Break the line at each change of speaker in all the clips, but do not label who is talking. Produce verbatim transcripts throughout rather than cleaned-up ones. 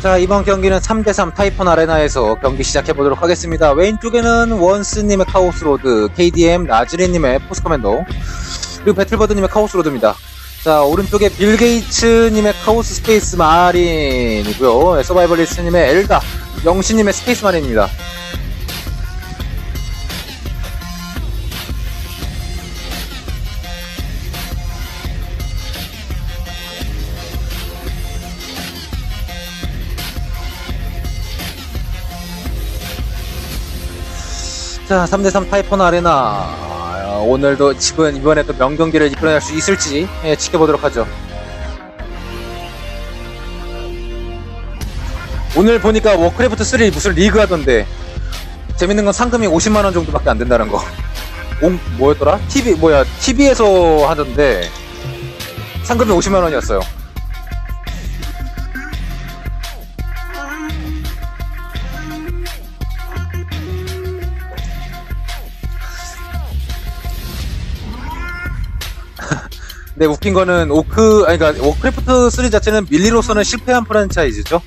자, 이번 경기는 삼 대 삼 타이펀 아레나에서 경기 시작해보도록 하겠습니다. 왼쪽에는 원스님의 카오스로드, 케이디엠 나즈리님의 포스커맨더, 그리고 배틀버드님의 카오스로드입니다. 자, 오른쪽에 빌게이츠님의 카오스 스페이스 마린이고요. 서바이벌리스트님의 엘다, 영신님의 스페이스 마린입니다. 자, 삼 대 삼 타이펀 아레나. 아, 오늘도 지금 이번에 또 명경기를 이끌어낼 수 있을지 예, 지켜보도록 하죠. 오늘 보니까 워크래프트 삼 무슨 리그 하던데 재밌는 건 상금이 오십만 원 정도밖에 안 된다는 거. 오, 뭐였더라? 티비 뭐야? 티비에서 하던데 상금이 오십만 원이었어요. 네, 웃긴 거는 오크, 아니, 그니까, 워크래프트 삼 자체는 밀리로서는 실패한 프랜차이즈죠.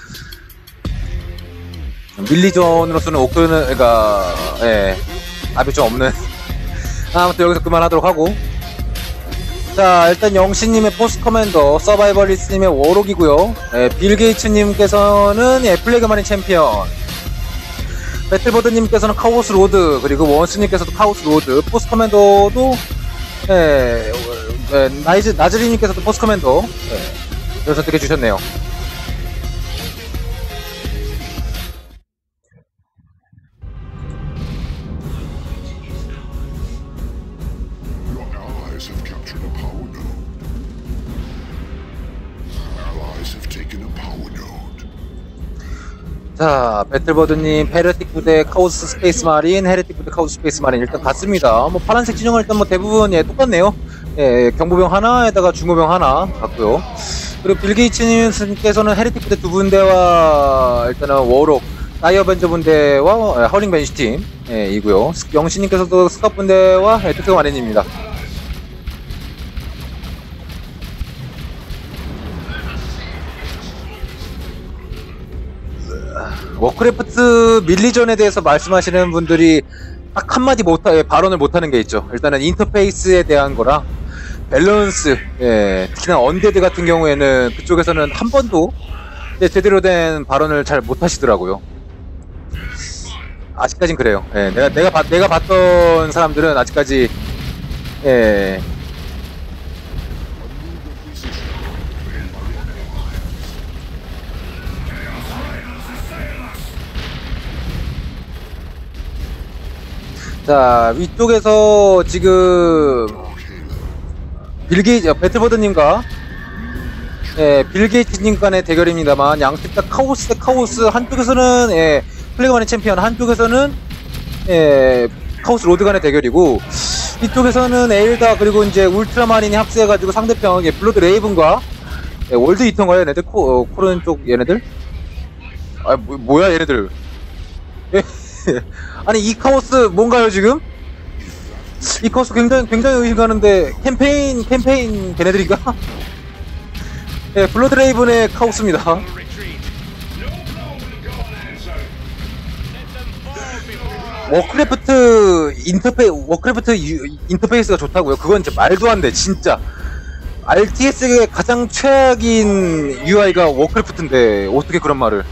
밀리전으로서는 오크는, 그니까, 예, 답이 좀 없는. 아무튼 여기서 그만하도록 하고. 자, 일단 영신님의 포스 커맨더, 서바이벌리스트님의 워록이고요. 예, 빌 게이츠님께서는, 예, 플래그 마린 챔피언. 배틀버드님께서는 카오스 로드, 그리고 원스님께서도 카오스 로드, 포스 커맨더도, 예, 네, 나이즈, 나즈리님께서도 포스 커맨더 네, 이걸 선택해 주셨네요. 자, 배틀버드님, 헤레틱 부대 카오스 스페이스 마린, 헤레틱 부대 카오스 스페이스 마린 일단 같습니다. 뭐 파란색 진영은 일단 뭐 대부분 예, 똑같네요. 예, 경보병 하나에다가 중보병 하나 같고요. 그리고 빌게이츠님께서는 헤레틱 부대 두 분대와 일단은 워록, 다이어벤저 분대와 예, 허링 벤시 팀 예, 이고요. 영신님께서도 스캅 분대와 예, 특성 마린입니다. 워크래프트 밀리전에 대해서 말씀하시는 분들이 딱 한마디 못하, 예, 발언을 못하는 게 있죠. 일단은 인터페이스에 대한 거랑 밸런스, 예, 특히나 언데드 같은 경우에는 그쪽에서는 한 번도 예, 제대로 된 발언을 잘 못하시더라고요. 아직까진 그래요. 예, 내가 내가 봤 내가 봤던 사람들은 아직까지 예. 자, 위쪽에서 지금 빌게이츠, 배틀버드님과 예, 빌게이츠님 간의 대결입니다만 양팀 다 카오스 대 카오스, 한쪽에서는 예, 플래그만의 챔피언, 한쪽에서는 예, 카오스 로드 간의 대결이고, 이쪽에서는 에일다 그리고 이제 울트라마린이 합세해가지고 상대편 예, 블러드 레이븐과 예, 월드 이터인가요? 얘네들? 코, 어, 코른 쪽 얘네들? 아, 뭐, 뭐야 얘네들? 예. 아니 이 카오스 뭔가요 지금? 이 카오스 굉장히 굉장히 의심가는데 캠페인 캠페인 걔네들인가? 예, 블러드 레이븐의 카오스입니다. 워크래프트 인터페이 워크래프트 유, 인터페이스가 좋다고요? 그건 진짜 말도 안 돼, 진짜. 알티에스의 가장 최악인 유아이가 워크래프트인데 어떻게 그런 말을?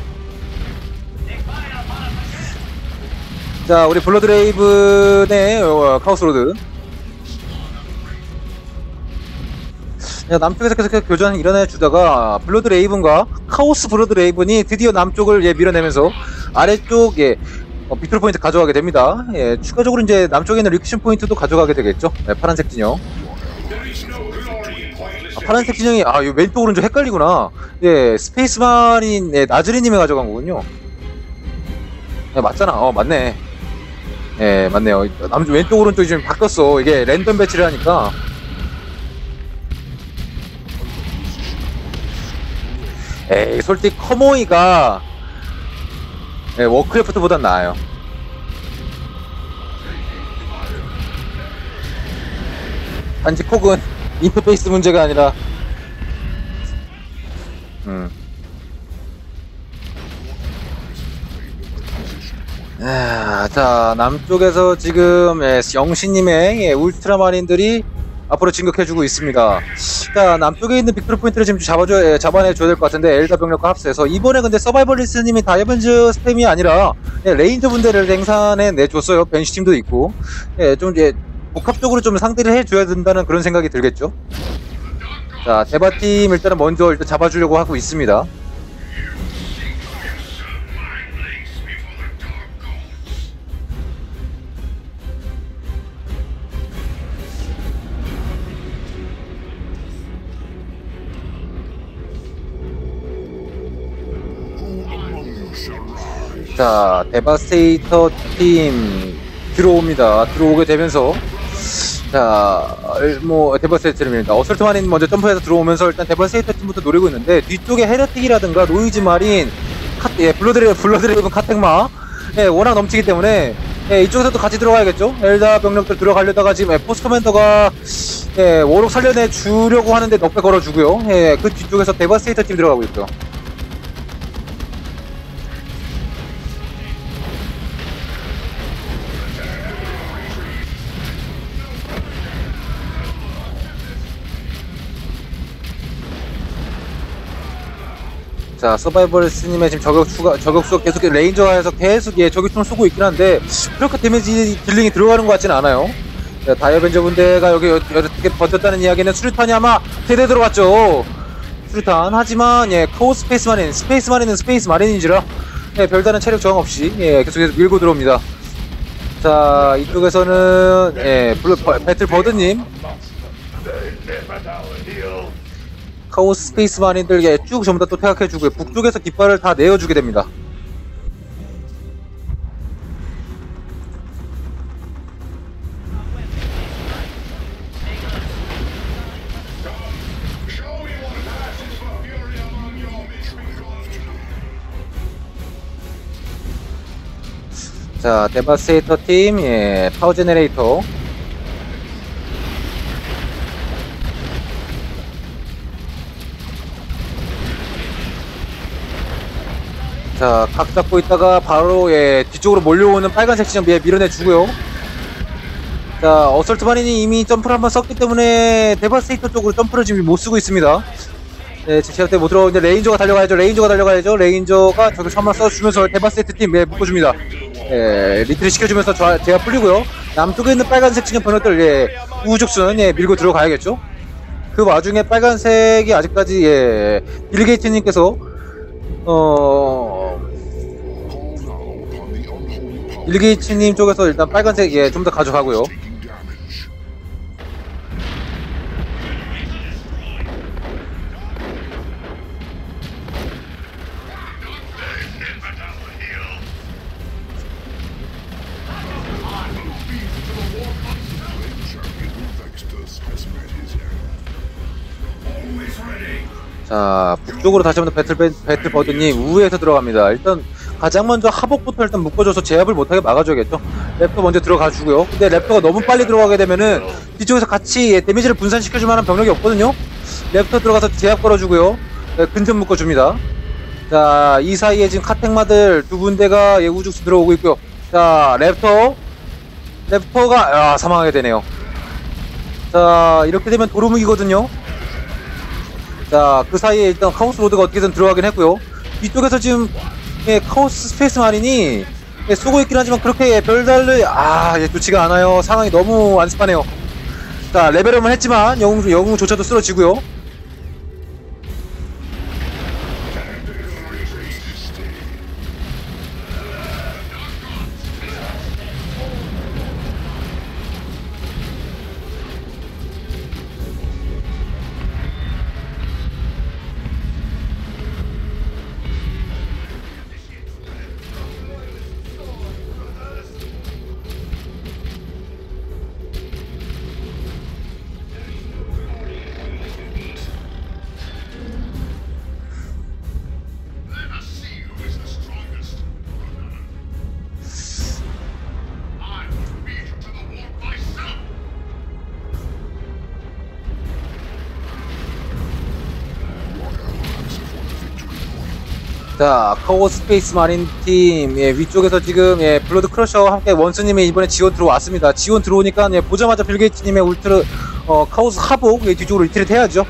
자, 우리 블러드 레이븐의 어, 카오스 로드. 남쪽에서 계속 교전 일어나 주다가 블러드 레이븐과 카오스 블러드 레이븐이 드디어 남쪽을 예, 밀어내면서 아래쪽 예, 어, 빅토르 포인트 가져가게 됩니다. 예, 추가적으로 이제 남쪽에 있는 리크션 포인트도 가져가게 되겠죠. 예, 파란색 진영. 아, 파란색 진영이 아, 왼쪽 오른쪽 헷갈리구나. 예, 스페이스 마린 예, 나즈리님이 가져간 거군요. 예, 맞잖아. 어, 맞네. 예, 맞네요. 남 왼쪽 오른쪽이 좀 바뀌었어. 이게 랜덤 배치를 하니까. 에이, 솔직히 커모이가 예, 워크래프트보단 나아요. 단지 콕은 인터페이스 문제가 아니라 음. 자, 남쪽에서 지금 예, 영신님의 예, 울트라마린들이 앞으로 진격해주고 있습니다. 자, 남쪽에 있는 빅토르 포인트를 지금 잡아줘, 예, 잡아내줘야 될 것 같은데, 엘다 병력과 합세해서. 이번에 근데 서바이벌리스트님이 다이아벤즈 스팸이 아니라, 예, 레인저 분대를 생산해 내줬어요. 벤시 팀도 있고. 예, 좀, 예, 복합적으로 좀 상대를 해줘야 된다는 그런 생각이 들겠죠. 자, 대바팀 일단은 먼저 일단 잡아주려고 하고 있습니다. 자, 데바스테이터 팀 들어옵니다. 들어오게 되면서 자, 뭐 데바스테이터입니다. 어설트 마린 먼저 점프해서 들어오면서 일단 데바스테이터 팀부터 노리고 있는데 뒤쪽에 헤레틱이라든가 노이즈 마린, 카, 예, 블러드레 블러드레이븐 카텍마, 예, 워낙 넘치기 때문에 예, 이쪽에서도 같이 들어가야겠죠. 엘다 병력들 들어가려다가 지금 예, 포스 커맨더가 예, 워록 살려내 주려고 하는데 넉배 걸어주고요. 예, 그 뒤쪽에서 데바스테이터 팀 들어가고 있죠. 자, 서바이벌스님의 지금 저격 추가, 저격수가 계속 레인저에서 계속 예, 저격총을 쏘고 있긴 한데, 그렇게 데미지 딜링이 들어가는 것 같지는 않아요. 자, 다이아벤저 분대가 여기 어떻게 버텼다는 이야기는 수류탄이 아마 세대 들어갔죠. 수류탄. 하지만, 예, 카오 스페이스 마린, 스페이스 마린은 스페이스 마린인지라, 예, 별다른 체력 저항 없이, 예, 계속해서 밀고 들어옵니다. 자, 이쪽에서는, 예, 블루, 배틀 버드님. 카오스 스페이스 마린들에게 쭉 전부 다 또 퇴각해주고요. 북쪽에서 깃발을 다 내어주게 됩니다. 자, 데바스테이터 팀, 예, 파워 제네레이터. 자, 각 잡고 있다가 바로 예, 뒤쪽으로 몰려오는 빨간색 지점 예, 밀어내주고요. 자, 어설트 마린이 이미 점프를 한번 썼기 때문에 데바스테이터 쪽으로 점프를 지금 못 쓰고 있습니다. 예, 제시할 때 못 들어오는데 레인저가 달려가야죠. 레인저가 달려가야죠. 레인저가 저기 한번 써주면서 데바스테이터 팀 예, 묶어줍니다. 예, 리트를 시켜주면서 저, 제가 풀리고요. 남쪽에 있는 빨간색 지점 병력들 예, 우후죽순 예, 밀고 들어가야겠죠. 그 와중에 빨간색이 아직까지 예, 빌게이트님께서 어... 빌게이츠님 쪽에서 일단 빨간색 예, 좀 더 가져가고요. 자, 북쪽으로 다시 한번 배틀, 배틀 버드님 우회에서 들어갑니다. 일단 가장 먼저 하복부터 일단 묶어줘서 제압을 못하게 막아줘야겠죠. 랩터 먼저 들어가주고요. 근데 랩터가 너무 빨리 들어가게 되면은 뒤쪽에서 같이 예, 데미지를 분산시켜줄 만한 병력이 없거든요. 랩터 들어가서 제압 걸어주고요. 네, 근접 묶어줍니다. 자, 이 사이에 지금 카텍마들 두 군데가 예, 우죽수 들어오고 있고요. 자, 랩터 랩터가 아, 사망하게 되네요. 자, 이렇게 되면 도루묵이거든요. 자, 그 사이에 일단 카오스 로드가 어떻게든 들어가긴 했고요. 이쪽에서 지금 예, 카오스 스페이스 마린이 예, 쏘고 있긴 하지만 그렇게 예, 별달리 아, 예, 좋지가 않아요. 상황이 너무 안습하네요. 자, 레벨업은 했지만 영웅, 영웅조차도 쓰러지고요. 자, 카오스 스페이스 마린 팀, 예, 위쪽에서 지금, 예, 블러드 크러셔와 함께 원스님의 이번에 지원 들어왔습니다. 지원 들어오니까, 예, 보자마자 빌게이츠님의 울트라, 어, 카오스 하복, 예, 뒤쪽으로 리트릿 해야죠.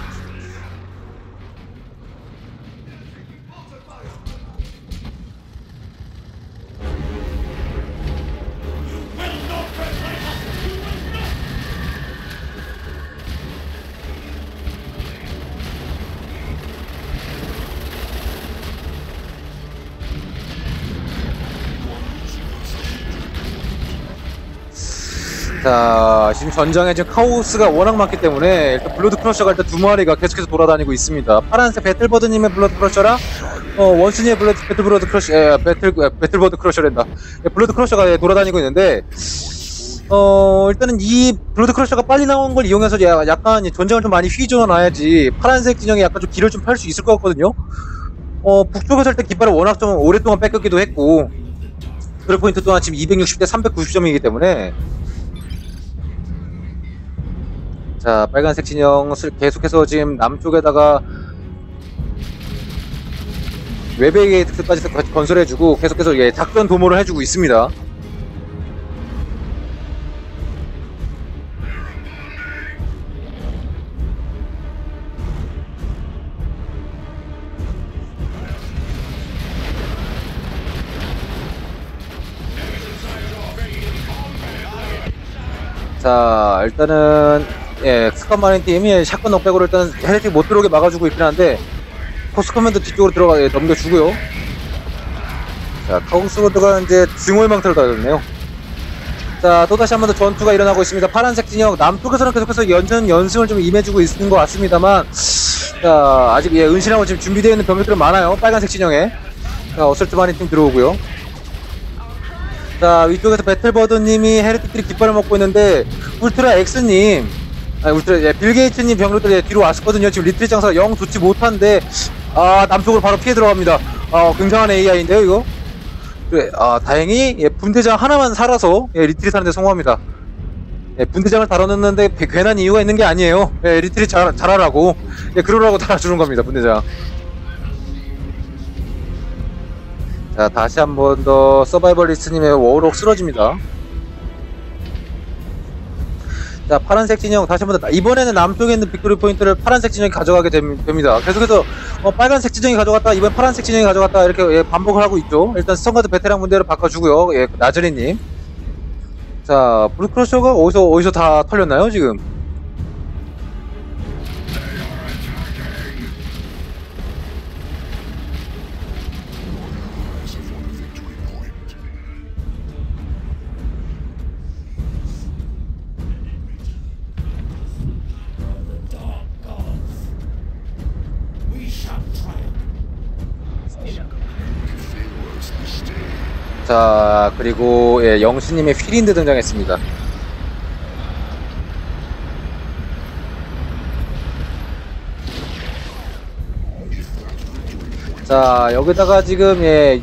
자, 지금 전장에 지금 카오스가 워낙 많기 때문에 일단 블러드 크러셔가 일단 두 마리가 계속해서 돌아다니고 있습니다. 파란색 배틀버드님의 블러드 크러셔랑 어, 원순이의 블러드 배틀버드 크러셔, 에, 배틀 에, 배틀버드 크러셔랜다. 예, 블러드 크러셔가 예, 돌아다니고 있는데, 어 일단은 이 블러드 크러셔가 빨리 나온 걸 이용해서 야, 약간 전장을 좀 많이 휘저어 놔야지 파란색 진영에 약간 좀 길을 좀 팔 수 있을 것 같거든요. 어 북쪽에서 할 때 깃발을 워낙 좀 오랫동안 뺏겼기도 했고, 그럴 포인트 또한 지금 이백육십 대 삼백구십 점이기 때문에. 자, 빨간색 진영 계속해서 지금 남쪽에다가 외벽의 특수까지 건설해주고 계속해서 예, 작전 도모를 해주고 있습니다. 자, 일단은 예, 스컷 마린 팀이 샷건 넉백으로 일단 헤레틱 못 들어오게 막아주고 있긴 한데, 코스커맨도 뒤쪽으로 들어가 예, 넘겨주고요. 자, 카우스로드가 이제 증오의망태로 달렸네요. 자, 또다시 한 번 더 전투가 일어나고 있습니다. 파란색 진영 남쪽에서는 계속해서 연전 연승을 좀 임해주고 있는 것 같습니다만, 자, 아직 예, 은신하고 지금 준비되어 있는 병력들은 많아요. 빨간색 진영에. 자, 어설트 마린 팀 들어오고요. 자, 위쪽에서 배틀버드님이 헤레틱들이 깃발을 먹고 있는데, 울트라 X님, 아니, 울트라, 예, 빌게이츠님 병력들이 뒤로 왔었거든요. 지금 리트릿 장사가 영 좋지 못한데, 아, 남쪽으로 바로 피해 들어갑니다. 아, 굉장한 에이아이인데요, 이거? 그래, 아, 다행히, 예, 분대장 하나만 살아서, 예, 리트릿 하는데 성공합니다. 예, 분대장을 달아놓는데 괜한 이유가 있는 게 아니에요. 예, 리트릿 잘, 잘하라고. 예, 그러라고 달아주는 겁니다, 분대장. 자, 다시 한 번 더 서바이벌리스트님의 워록 쓰러집니다. 자, 파란색 진영 다시 한 번 더, 이번에는 남쪽에 있는 빅토리 포인트를 파란색 진영이 가져가게 됩니다. 계속해서 어, 빨간색 진영이 가져갔다, 이번 파란색 진영이 가져갔다, 이렇게 예, 반복을 하고 있죠. 일단 스턴가드 베테랑 문제를 바꿔주고요. 예, 나즈리님. 자, 블루크러셔가 어디서 어디서 다 털렸나요 지금? 자, 그리고 예, 영수님의 휘린드 등장했습니다. 자, 여기다가 지금 예,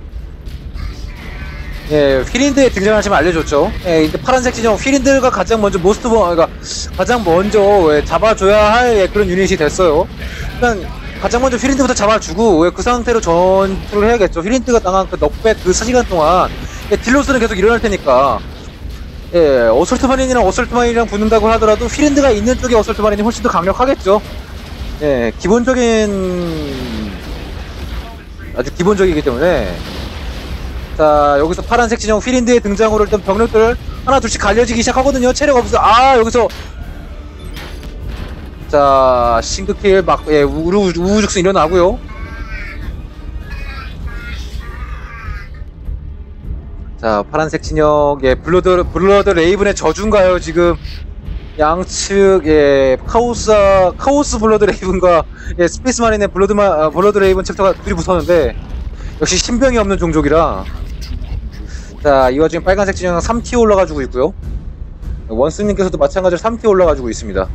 예, 휘린드에 등장하시면 알려줬죠. 예, 이제 파란색 진영 휘린드가 가장 먼저 모스트 버, 그러니까 가장 먼저 예, 잡아줘야 할 예, 그런 유닛이 됐어요. 일단 가장 먼저 휘린드부터 잡아주고, 예, 그 상태로 전투를 해야겠죠. 휘린드가 당한 그 넉백 그 시간 동안 예, 딜로스는 계속 일어날 테니까, 예, 어설트 마린이랑 어설트 마린이랑 붙는다고 하더라도 휘린드가 있는 쪽에 어설트 마린이 훨씬 더 강력하겠죠. 예, 기본적인 아주 기본적이기 때문에. 자, 여기서 파란색 진영 휘린드의 등장으로 일단 병력들 하나 둘씩 갈려지기 시작하거든요. 체력 없어. 아, 여기서 자, 싱크킬 막, 예, 우루, 우후죽순 일어나고요. 자, 파란색 진영, 예, 블러드, 블러드 레이븐의 저주인가요, 지금? 양측, 예, 카오스, 카오스 블러드 레이븐과, 예, 스페이스 마린의 블러드, 마, 블러드 레이븐 챕터가 둘이 붙었는데, 역시 신병이 없는 종족이라. 자, 이 와중에 빨간색 진영 삼 티어 올라가지고 있고요. 원스님께서도 마찬가지로 삼 티어 올라가지고 있습니다.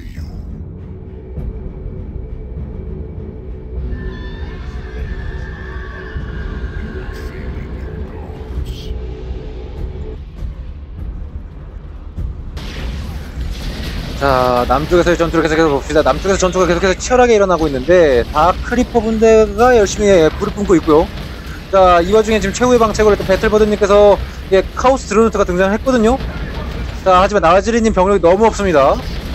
자, 남쪽에서의 전투를 계속해서 봅시다. 남쪽에서 전투가 계속해서 치열하게 일어나고 있는데 다크 리퍼 분대가 열심히 예, 불을 뿜고 있고요. 자, 이 와중에 지금 최후의 방책으로 했던 배틀버드님께서 예, 카오스 드로노트가 등장을 했거든요. 자, 하지만 나와지리님 병력이 너무 없습니다.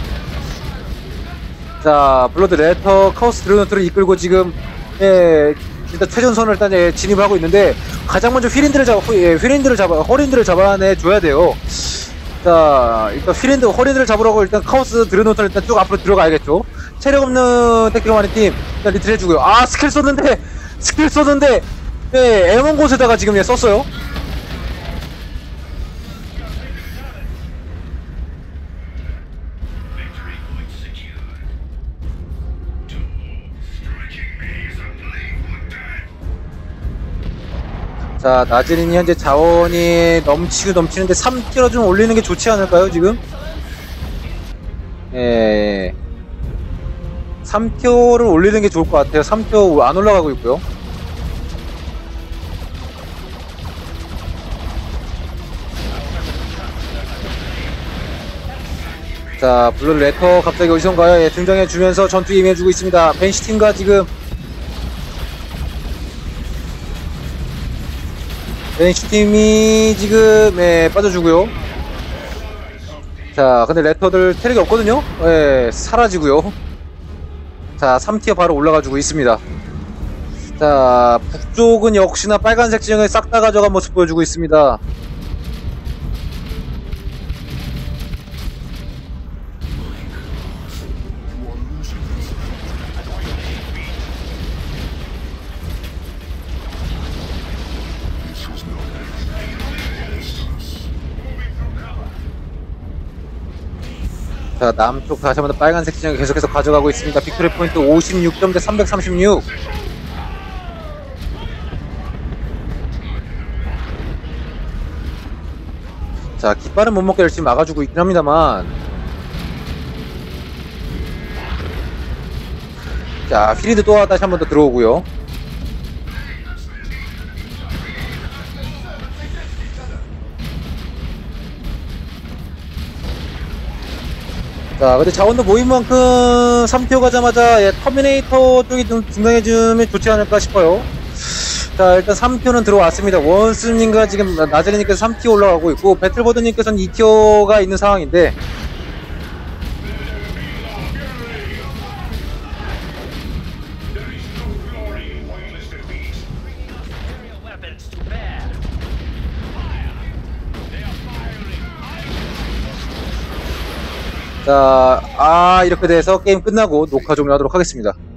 자, 블러드 레터 카오스 드로노트를 이끌고 지금 예, 일단 최전선을 일단 예, 진입을 하고 있는데 가장 먼저 휘린드를 잡아 예, 휘린드를 잡아 허린드를 잡아내 줘야 돼요. 자, 일단 휘린드 허린드를 잡으라고 일단 카오스 드로노트를 일단 쭉 앞으로 들어가야겠죠. 체력 없는 택티컬 마린 팀 일단 리트를 해주고요. 아, 스킬 썼는데 스킬 썼는데 예, 애먼 곳에다가 지금 예, 썼어요. 자, 나즈린이 현재 자원이 넘치고 넘치는데 삼 티어 좀 올리는 게 좋지 않을까요, 지금? 예. 삼 티어를 올리는 게 좋을 것 같아요. 삼 티어 안 올라가고 있고요. 자, 블루 레터 갑자기 어디선가요? 예, 등장해주면서 전투에 임해주고 있습니다. 벤시팀과 지금 벤시팀이 지금 예, 빠져주고요. 자, 근데 레터들 체력이 없거든요? 예, 사라지고요. 자, 삼 티어 바로 올라가주고 있습니다. 자, 북쪽은 역시나 빨간색 지형을 싹 다 가져간 모습 보여주고 있습니다. 자, 남쪽 다시 한번 빨간색 진영이 계속해서 가져가고 있습니다. 빅토리 포인트 오십육 점 대 삼백삼십육. 자, 깃발은 못 먹게 열심히 막아주고 있긴 합니다만. 자, 휘리드 또 다시 한번 더 들어오고요. 자, 근데 자원도 모인 만큼 삼 티어 가자마자 예, 터미네이터 쪽이 좀 등장해주면 좋지 않을까 싶어요. 자, 일단 삼 티어는 들어왔습니다. 원스님과 지금 나젤리님께서 삼 티어 올라가고 있고 배틀버드님께서는 이 티어가 있는 상황인데 자, 아, 이렇게 돼서 게임 끝나고 녹화 종료하도록 하겠습니다.